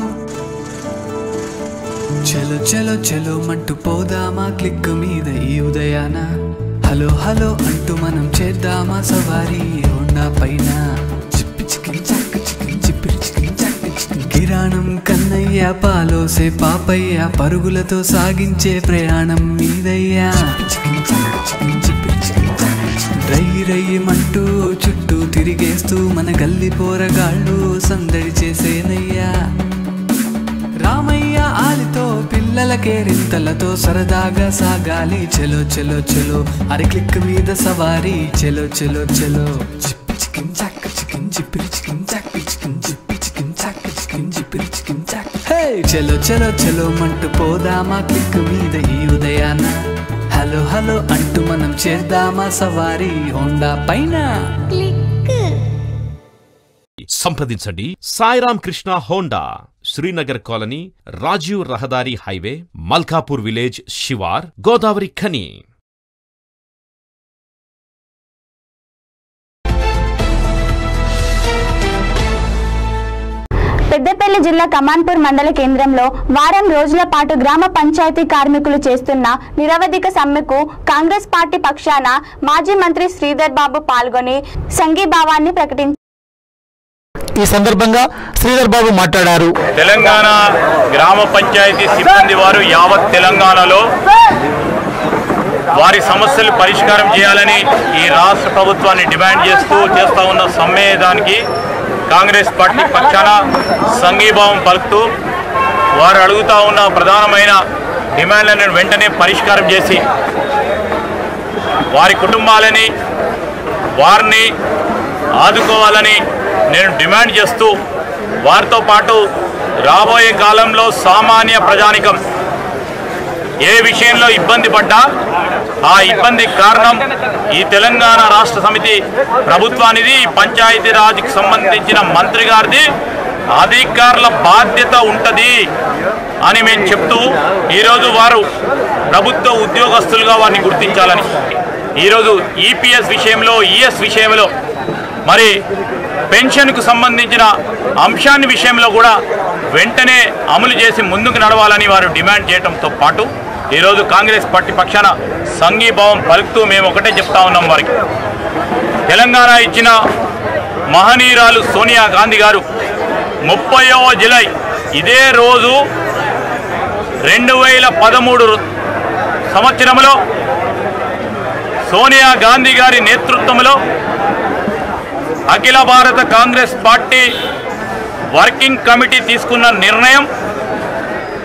చలో చలో చలో మంటూ పోదామా క్లిక్ మీద ఈ ఉదయాన. హలో హలో అంటూ మనం చేద్దామా సవారీ హోండా పైన. చిప్పి చికిన్ చక్క చికిన్ చిప్పిరి చికిన్ చక్క చికిన్. కిరాణం కన్నయ్య పాలోసే పాపయ్య పరుగులతో సాగించే ప్రయాణం మీదయ్యా. చికిన్ చక్క చికిన్ చిప్పిరి చికిన్ చక్క చికిన్. రై రయ్యమంటూ చుట్టూ తిరిగేస్తూ మన గల్లి పోరగాళ్ళు సందడి చేసేనయ్యా. రామయ్య ఆలితో పిల్లలకే రింతలతో సరదాగా సాగాలి. చెలో చెలో చెలో అరి క్లిక్ మీద సవారీ. చెలో చెలో చెలో చిప్పి చికిన్ చక్క చికిన్ చిప్పిరి చికిన్ చక్క చికిన్ చిప్పి చికిన్ చక్క చికిన్ చిప్పిరి చికిన్ చక్క. హే చెలో చెలో చెలో మంటూ పోదామా క్లిక్ మీద ఈ ఉదయాన. హలో హలో అంటూ మనం చేద్దామా సవారీ హోండా పైన. సంప్రదించండి సాయిరామ్ కృష్ణ హోండా, శ్రీనగర్ కాలనీ, రాజీవ్ రహదారి హైవే, మల్కాపూర్ విలేజ్, శివార్, గోదావరి ఖని. పెద్దపల్లి జిల్లా కమాన్పూర్ మండల కేంద్రంలో వారం రోజుల పాటు గ్రామ పంచాయతీ కార్మికులు చేస్తున్న నిరవధిక సమ్మెకు కాంగ్రెస్ పార్టీ పక్షాన మాజీ మంత్రి శ్రీధర్ బాబు పాల్గొని సంఘీభావాన్ని ప్రకటించారు. ఈ సందర్భంగా శ్రీధర్ బాబు మాట్లాడారు. తెలంగాణ గ్రామ పంచాయతీ సిబ్బంది వారు యావత్ తెలంగాణలో వారి సమస్యలు పరిష్కారం చేయాలని ఈ రాష్ట్ర ప్రభుత్వాన్ని డిమాండ్ చేస్తూ చేస్తూ ఉన్న సమ్మేళనానికి కాంగ్రెస్ పార్టీ పక్షాన సంఘీభావం పలుకుతూ వారు అడుగుతూ ఉన్న ప్రధానమైన డిమాండ్లను వెంటనే పరిష్కారం చేసి వారి కుటుంబాలని వారిని ఆదుకోవాలని నేను డిమాండ్ చేస్తూ, వారితో పాటు రాబోయే కాలంలో సామాన్య ప్రజానికం ఏ విషయంలో ఇబ్బంది పడ్డా ఆ ఇబ్బంది కారణం ఈ తెలంగాణ రాష్ట్ర సమితి ప్రభుత్వానిది, పంచాయతీరాజ్కి సంబంధించిన మంత్రి గారిది, అధికారుల బాధ్యత ఉంటుంది అని మేము చెప్తూ ఈరోజు వారు ప్రభుత్వ ఉద్యోగస్తులుగా వారిని గుర్తించాలని, ఈరోజు ఈపీఎస్ విషయంలో ఈఎస్ విషయంలో మరి పెన్షన్కు సంబంధించిన అంశాన్ని విషయంలో కూడా వెంటనే అమలు చేసి ముందుకు నడవాలని వారు డిమాండ్ చేయడంతో పాటు ఈరోజు కాంగ్రెస్ పార్టీ పక్షాన సంఘీభావం పలుకుతూ మేము ఒకటే చెప్తా ఉన్నాం వారికి. తెలంగాణ ఇచ్చిన మహనీయురాలు సోనియా గాంధీ గారు ముప్పైవ జూలై ఇదే రోజు రెండు వేల పదమూడు సంవత్సరంలో సోనియా గాంధీ గారి నేతృత్వంలో అఖిల భారత కాంగ్రెస్ పార్టీ వర్కింగ్ కమిటీ తీసుకున్న నిర్ణయం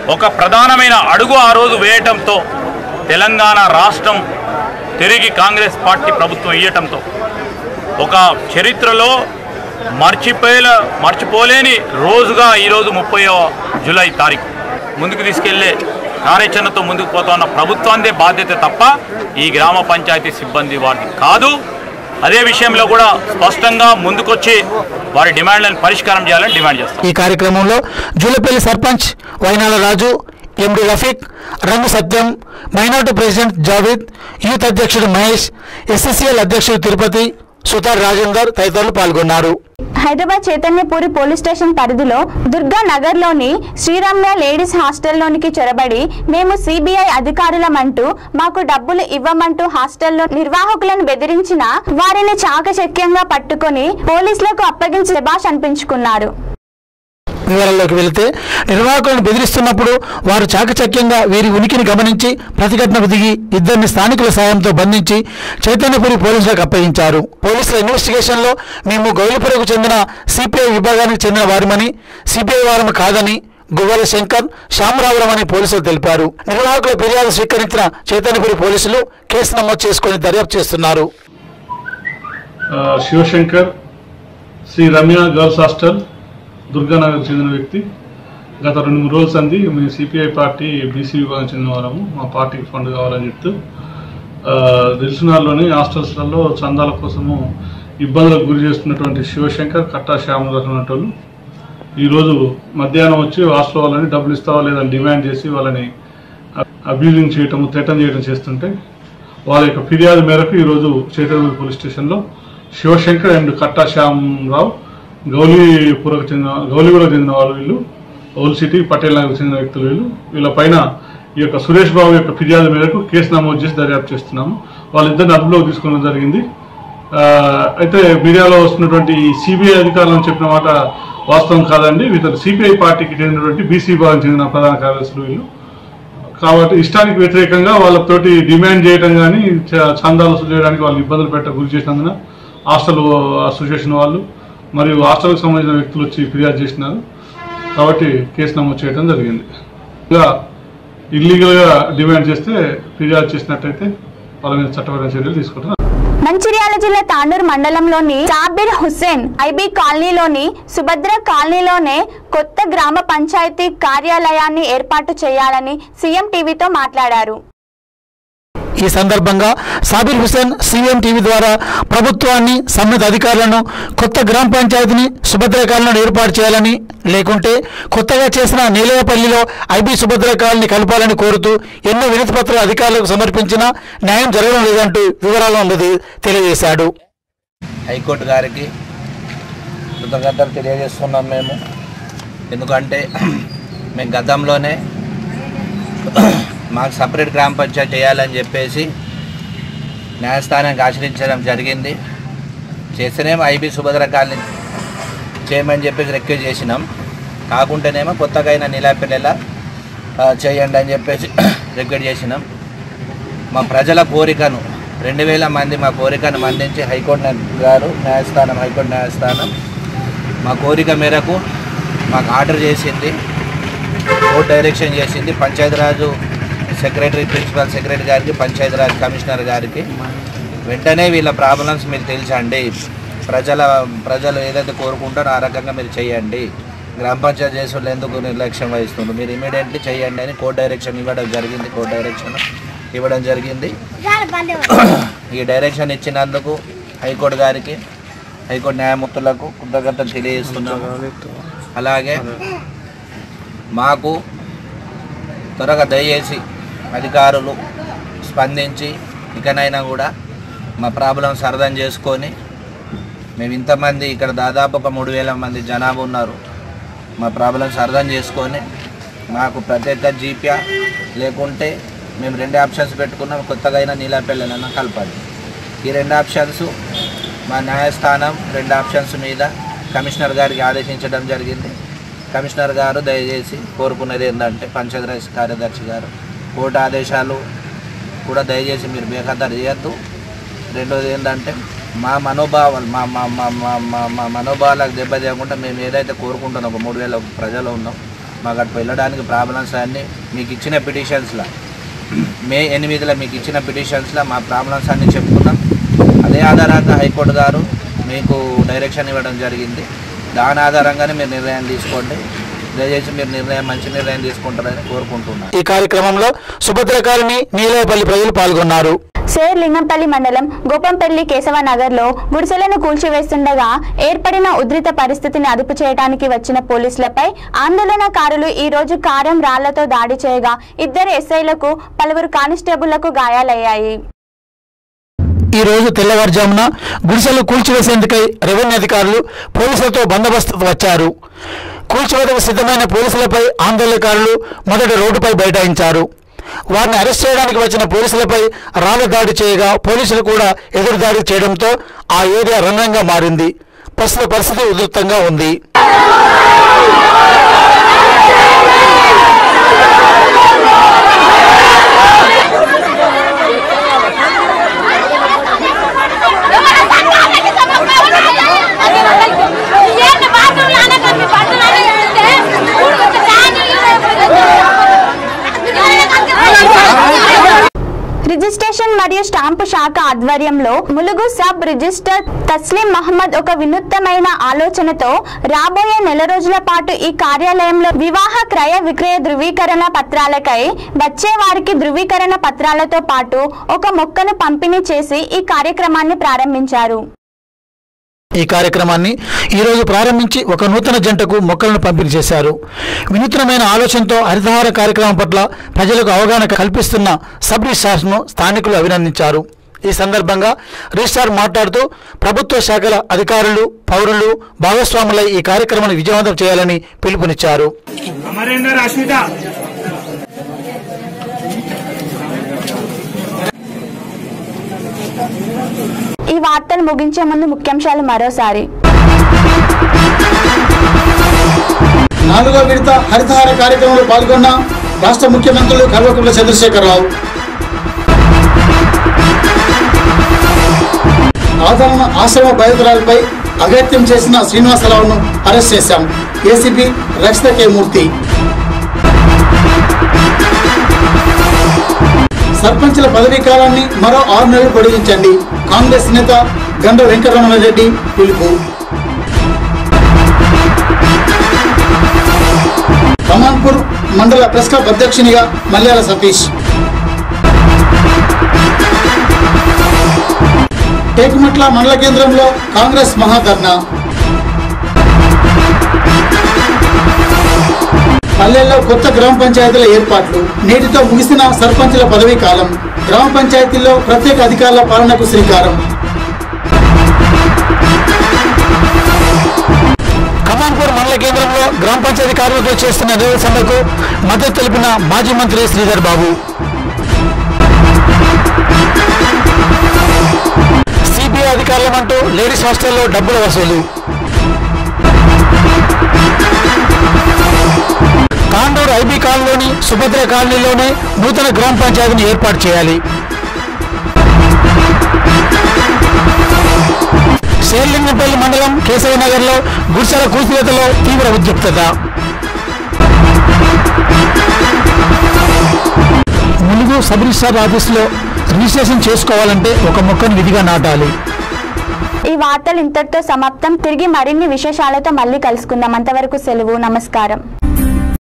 ఒక ప్రధానమైన అడుగు ఆ రోజు వేయటంతో తెలంగాణ రాష్ట్రం తిరిగి కాంగ్రెస్ పార్టీ ప్రభుత్వం ఇవ్వటంతో ఒక చరిత్రలో మర్చిపోయే మర్చిపోలేని రోజుగా ఈరోజు ముప్పైవ జూలై తారీఖు ముందుకు తీసుకెళ్లే కార్యాచరణతో ముందుకు పోతా ఉన్న ప్రభుత్వాందే బాధ్యత తప్ప ఈ గ్రామ పంచాయతీ సిబ్బంది వారిది కాదు. అదే విషయంలో కూడా స్పష్టంగా ముందుకొచ్చి వారి డిమాండ్లను పరిష్కారం చేయాలని డిమాండ్ చేస్తాం. ఈ కార్యక్రమంలో జూలపల్లి సర్పంచ్ వైనాల రాజు, MD Rafiq, Rangu Satyam, minority president Javed, youth అధ్యక్షుడు మహేష్, ఎస్ఎస్సీఎల్ అధ్యక్షుడు తిరుపతి, సుతార్ రాజేందర్ తదితరులు పాల్గొన్నారు. హైదరాబాద్ చైతన్యపూరి పోలీస్ స్టేషన్ పరిధిలో దుర్గా నగర్లోని శ్రీరమ్య లేడీస్ హాస్టల్లోనికి చొరబడి మేము సిబిఐ అధికారులమంటూ మాకు డబ్బులు ఇవ్వమంటూ హాస్టల్లో నిర్వాహకులను బెదిరించిన వారిని చాకచక్యంగా పట్టుకొని పోలీసులకు అప్పగించి శభాష్ అనిపించుకున్నారు. వివరాల్లోకి వెళితే నిర్వాహకులను బెదిరిస్తున్నప్పుడు వారు చాకచక్యంగా వీరి ఉనికిని గమనించి ప్రతిఘటనకు దిగి ఇద్దరిని స్థానికుల సాయంతో బంధించి చైతన్యపురి పోలీసులకు అప్పగించారు. పోలీసుల ఇన్వెస్టిగేషన్లో మేము గౌలిపురకు చెందిన సిపిఐ విభాగానికి చెందిన వారమని, సిపిఐ వారము కాదని గువ్వల శంకర్, శ్యామరావురం అని పోలీసులు తెలిపారు. నిర్వాహకుల ఫిర్యాదు స్వీకరించిన చైతన్యపురి పోలీసులు కేసు నమోదు చేసుకుని దర్యాప్తు చేస్తున్నారు. శివశంకర్, శ్రీ రమ్య గర్ల్స్ హాస్టల్, దుర్గానగర్ చెందిన వ్యక్తి. గత రెండు మూడు రోజులు అంది మేము సిపిఐ పార్టీ బీసీ విభాగం చెందిన వారము, మా పార్టీకి ఫండ్ కావాలని చెప్తూ దిల్సునార్లోని హాస్టల్స్లలో చందాల కోసము ఇబ్బందులకు గురి చేస్తున్నటువంటి శివశంకర్, కట్టా శ్యామరావు అనేటోళ్ళు ఈరోజు మధ్యాహ్నం వచ్చి హాస్టల్ వాళ్ళని డబ్బులు ఇస్తావా లేదని డిమాండ్ చేసి వాళ్ళని అబ్యూజింగ్ చేయటము, థ్రెటన్ చేయడం చేస్తుంటే వాళ్ళ యొక్క ఫిర్యాదు మేరకు ఈరోజు చైతన్యపురి పోలీస్ స్టేషన్లో శివశంకర్ అండ్ కట్టా శ్యామరావు గౌలీపురకు చెందిన గౌలీపురకు చెందిన వాళ్ళు వీళ్ళు, ఓల్డ్ సిటీ పటేల్ నగర్కు చెందిన వ్యక్తులు వీళ్ళు. వీళ్ళ పైన ఈ యొక్క సురేష్ బాబు యొక్క ఫిర్యాదు మేరకు కేసు నమోదు చేసి దర్యాప్తు చేస్తున్నాము. వాళ్ళిద్దరిని అదుపులోకి తీసుకోవడం జరిగింది. అయితే మీడియాలో వస్తున్నటువంటి సిబిఐ అధికారులను చెప్పిన మాట వాస్తవం కాదండి. వీళ్ళు సిపిఐ పార్టీకి చెందినటువంటి బీసీ విభాగం చెందిన ప్రధాన కార్యదర్శులు వీళ్ళు. కాబట్టి ఇష్టానికి వ్యతిరేకంగా వాళ్ళతోటి డిమాండ్ చేయడం కానీ చందాలు వసూలు చేయడానికి వాళ్ళు ఇబ్బందులు పెట్ట గురి చేసినందున హాస్టల్ అసోసియేషన్ వాళ్ళు మరియు హాస్టల్కి సంబంధించిన వ్యక్తులు వచ్చి ఫిర్యాదు చేసినారు. కాబట్టి కేసు నమోదు చేయడం జరిగింది. ఇలా ఇల్లీగల్గా డిమాండ్ చేస్తే ఫిర్యాదు చేసినట్టయితే వాళ్ళ మీద చట్టపరమైన చర్యలు తీసుకుంటారు. మంచిర్యాల జిల్లా తాండూరు మండలంలోని సాబిర్ హుస్సేన్ ఐబీ కాలనీలోని సుభద్ర కాలనీలోనే కొత్త గ్రామ పంచాయతీ కార్యాలయాన్ని ఏర్పాటు చేయాలని సీఎం టీవీతో మాట్లాడారు. ఈ సందర్భంగా సాబిర్ హుస్సేన్ సీఎం టీవీ ద్వారా ప్రభుత్వాన్ని, సంబంధిత అధికారులను కొత్త గ్రామ పంచాయతీని సుభద్ర కాలనీలో ఏర్పాటు చేయాలని, లేకుంటే కొత్తగా చేసిన నీలయపల్లిలో ఐబీ సుభద్ర కాలనీ కలపాలని కోరుతూ ఎన్నో వినతి పత్రాలు అధికారులకు సమర్పించినా న్యాయం జరగడం లేదంటూ వివరాలను తెలియజేశాడు. హైకోర్టు గారికి కృతజ్ఞతలు తెలియజేస్తున్నాం మేము. ఎందుకంటే మేము గతంలోనే మాకు సపరేట్ గ్రామ పంచాయతీ చేయాలని చెప్పేసి న్యాయస్థానానికి ఆశ్రయించడం జరిగింది. చేస్తేనేమో ఐబీ సుభద్ర కాలనీ చేయమని చెప్పేసి రిక్వెస్ట్ చేసినాం. కాకుంటేనేమో కొత్తగా అయినా నీలాపల్లిలా చేయండి అని చెప్పేసి రిక్వెస్ట్ చేసినాం. మా ప్రజల కోరికను రెండు వేల మంది మా కోరికను మన్నించి హైకోర్టు గారు న్యాయస్థానం హైకోర్టు న్యాయస్థానం మా కోరిక మేరకు మాకు ఆర్డర్ చేసింది, కోర్టు డైరెక్షన్ చేసింది. పంచాయతీరాజు సెక్రటరీ, ప్రిన్సిపల్ సెక్రటరీ గారికి, పంచాయతీరాజ్ కమిషనర్ గారికి వెంటనే వీళ్ళ ప్రాబ్లమ్స్ మీరు తెలుసండి, ప్రజల ప్రజలు ఏదైతే కోరుకుంటారో ఆ రకంగా మీరు చేయండి, గ్రామ పంచాయతీ చేసే వాళ్ళు ఎందుకు నిర్లక్ష్యం వహిస్తున్నారు, మీరు ఇమీడియట్లీ చేయండి అని కోర్టు డైరెక్షన్ ఇవ్వడం జరిగింది. కోర్టు డైరెక్షన్ ఇవ్వడం జరిగింది. ఈ డైరెక్షన్ ఇచ్చినందుకు హైకోర్టు గారికి, హైకోర్టు న్యాయమూర్తులకు కృతజ్ఞతలు తెలియజేస్తున్నాము. అలాగే మాకు త్వరగా దయచేసి అధికారులు స్పందించి ఇకనైనా కూడా మా ప్రాబ్లమ్స్ అర్థం చేసుకొని, మేము ఇంతమంది ఇక్కడ దాదాపు ఒక మూడు వేల మంది జనాభా ఉన్నారు, మా ప్రాబ్లమ్స్ అర్థం చేసుకొని మాకు ప్రత్యేక జీపీఆ లేకుంటే మేము రెండు ఆప్షన్స్ పెట్టుకున్నాం, కొత్తగా అయినా నీలాపల్లినైనా కలపాలి. ఈ రెండు ఆప్షన్స్ మా న్యాయస్థానం రెండు ఆప్షన్స్ మీద కమిషనర్ గారికి ఆదేశించడం జరిగింది. కమిషనర్ గారు దయచేసి కోరుకున్నది ఏంటంటే పంచాయతీరాజ్ కార్యదర్శి గారు కోర్టు ఆదేశాలు కూడా దయచేసి మీరు బేఖాతరు చేయొద్దు. రెండోది ఏంటంటే మా మనోభావాలు మా మా మా మా మా మనోభావాలకు దెబ్బతీయకుండా మేము ఏదైతే కోరుకుంటున్నాం, ఒక మూడు వేల ప్రజలు ఉన్నాం, మాకు అటు వెళ్ళడానికి ప్రాబ్లమ్స్ అన్నీ మీకు ఇచ్చిన పిటిషన్స్లో మే ఎనిమిదిలో మీకు ఇచ్చిన పిటిషన్స్లో మా ప్రాబ్లమ్స్ అన్నీ చెప్పుకున్నాం. అదే ఆధారంగా హైకోర్టు గారు మీకు డైరెక్షన్ ఇవ్వడం జరిగింది. దాని ఆధారంగానే మీరు నిర్ణయం తీసుకోండి. దయచేసి మీరు నిర్ణయం మంచి నిర్ణయం తీసుకుంటారని కోరుకుంటున్నాను. ఈ కార్యక్రమంలో సుభద్ర కాలనీ నీలేపల్లి ప్రజలు పాల్గొన్నారు. శేర్ లింగంపల్లి మండలం గోపంపల్లి కేశవనగర్ లో గుడిసెలను కూల్చివేస్తుండగా ఏర్పడిన ఉద్రిక్త పరిస్థితిని అదుపు చేయడానికి వచ్చిన పోలీసులపై ఆందోళనకారులు ఈ రోజు కారం రాళ్లతో దాడి చేయగా ఇద్దరు ఎస్ఐలకు పలువురు కానిస్టేబుళ్లకు గాయాలయ్యాయి. ఈ రోజు తెల్లవారుజామున గుడిసెలు కూల్చివేసేందుకై రెవెన్యూ అధికారులు పోలీసులతో బందోబస్తు వచ్చారు. కూల్చివేతకు సిద్ధమైన పోలీసులపై ఆందోళనకారులు మొదట రోడ్డుపై బైఠాయించారు. వారిని అరెస్ట్ చేయడానికి వచ్చిన పోలీసులపై రాళ్ల దాడి చేయగా పోలీసులు కూడా ఎదురు దాడి చేయడంతో ఆ ఏరియా రణంగా మారింది. ప్రస్తుత పరిస్థితి ఉధృతంగా ఉంది. రిజిస్ట్రేషన్ మరియు స్టాంపు శాఖ ఆధ్వర్యంలో ములుగు సబ్ రిజిస్టర్ తస్లీం మహమ్మద్ ఒక వినూత్నమైన ఆలోచనతో రాబోయే నెల రోజుల పాటు ఈ కార్యాలయంలో వివాహ క్రయ విక్రయ ధృవీకరణ పత్రాలకై వచ్చే వారికి ధృవీకరణ పత్రాలతో పాటు ఒక మొక్కను పంపిణీ చేసి ఈ కార్యక్రమాన్ని ప్రారంభించారు. ఈ కార్యక్రమాన్ని ఈరోజు ప్రారంభించి ఒక నూతన జంటకు మొక్కలను పంపిణీ చేశారు. వినూత్నమైన ఆలోచనతో హరితహార కార్యక్రమం పట్ల ప్రజలకు అవగాహన కల్పిస్తున్న సబ్ రిజిస్ట్రార్ను స్థానికులు అభినందించారు. ఈ సందర్భంగా రిజిస్ట్రార్ మాట్లాడుతూ ప్రభుత్వ శాఖల అధికారులు పౌరులు భాగస్వాములై ఈ కార్యక్రమాన్ని విజయవంతం చేయాలని పిలుపునిచ్చారు. ఈ వార్తలు ముగించే ముందు ముఖ్యాంశాలు మరోసారి. నాలుగో విడత హరితహార కార్యక్రమంలో పాల్గొన్న రాష్ట్ర ముఖ్యమంత్రులు కల్వకుంట్ల చంద్రశేఖరరావు. ఆదరణ ఆశ్రమ బాధితురాలపై అగత్యం చేసిన శ్రీనివాసరావును అరెస్ట్ చేశాం. ఏసీపీ రక్షిత కే మూర్తి. సర్పంచుల పదవీ కాలాన్ని మరో ఆరు నెలలు పొడిగించండి. కాంగ్రెస్ నేత గండ్ర వెంకటరమణారెడ్డి పిలుపు. కమాన్పూర్ మండల ప్రెస్ క్లబ్ అధ్యక్షునిగా మల్యాల సతీష్. టేకుమట్ల మండల కేంద్రంలో కాంగ్రెస్ మహాధర్నా. పల్లెల్లో కొత్త గ్రామ పంచాయతీల ఏర్పాట్లు. నేటితో ముగిసిన సర్పంచుల పదవీ కాలం. గ్రామ పంచాయతీల్లో ప్రత్యేక అధికారుల పాలనకు శ్రీకారం. కమాన్పూర్ మండల కేంద్రంలో గ్రామ పంచాయతీ కార్మికులు చేస్తున్న నిరసన సమ్మెకు మద్దతు తెలిపిన మాజీ మంత్రి శ్రీధర్ బాబు. సిబిఐ అధికారులమంటూ లేడీస్ హాస్టల్లో డబ్బుల వసూలు. తాండూరు ఐబీ కాలనీలోని సుభద్ర కాలనీలోనే నూతన గ్రామ పంచాయతీని ఏర్పాటు చేయాలి. శేర్లింగంపల్లి మండలం కేశవనగర్లో గుడిసెల కూల్చివేతలో తీవ్ర ఉద్రిక్తత. ములుగు సబ్ రిజిస్ట్రార్ ఆఫీసులో రిజిస్ట్రేషన్ చేసుకోవాలంటే ఒక మొక్కను విధిగా నాటాలి. ఈ వార్తలు ఇంతటితో సమాప్తం. తిరిగి మరిన్ని విశేషాలతో మళ్ళీ కలుసుకుందాం. అంతవరకు సెలవు. నమస్కారం.